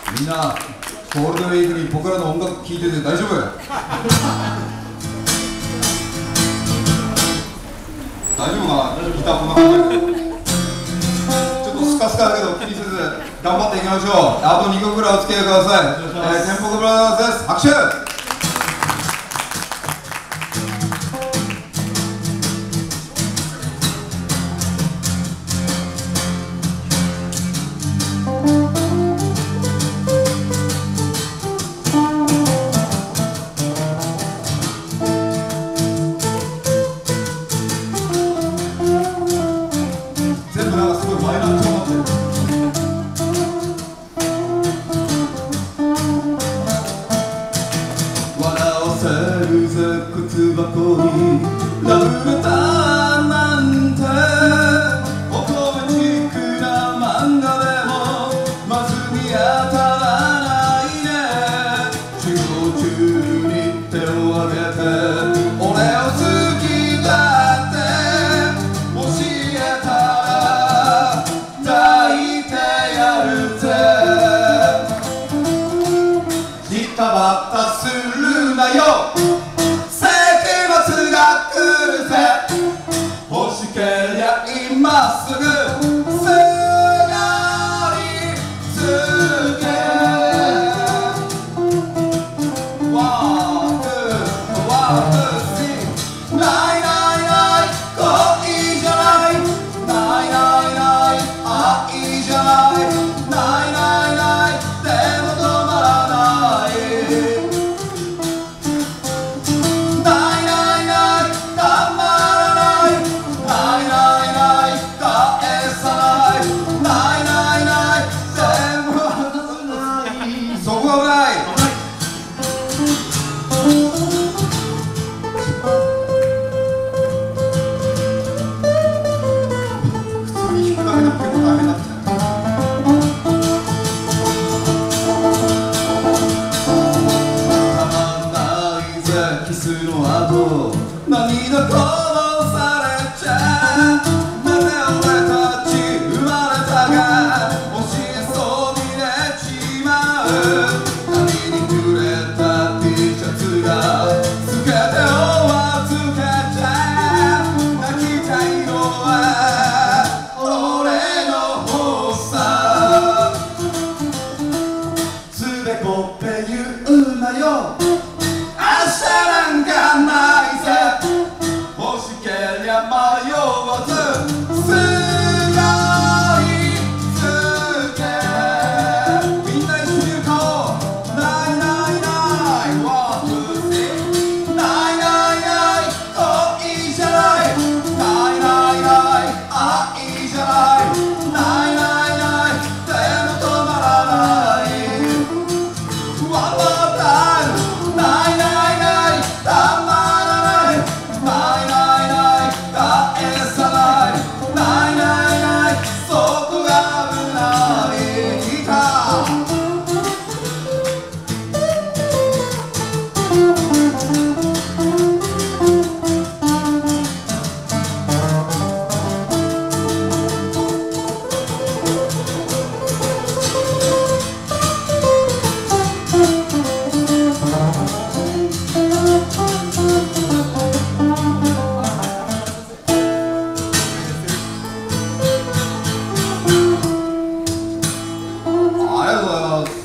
みんなゴールデンウィークに僕らの音楽聴いてて大丈夫？大丈夫かな？ギターこんな感じでちょっとスカスカだけど気にせず頑張っていきましょう。あと2曲ぐらいお付き合いください。テンポコブラザーズです。拍手。靴箱にラブレターなんてオトメチックな漫画でもまず見当たらないね。仕事中に手を挙げて俺を好きだって教えたら抱いてやるぜ。ジタバタするなよ、欲しけりゃ今すぐすがりつけ One, two, three ないないない恋じゃない、ないないない愛じゃない、ないないないでも止まらない、ないないないたまらない、ないないない返さない、ないないない全部ないそこがない。普通に弾くだけでも結構大変だった。たまんないぜキスの後涙こぼされちゃう。なぜ俺たち生まれたか教えそうに寝ちまう。波に濡れた T シャツが透けてはつけちゃう。泣きたいのは俺の方さ。つべこべ言うなよ、明日なんかないぜ。欲しけりゃ迷わずすがりつけ。みんな一緒に歌おう。ないないない One, two, three ないないない恋じゃない、ないないない愛じゃない、ないないないでも止まらない、 One more time ないないないたまらない、ないないない返さない、ないないないそこが危ないギター。ありがとうございます。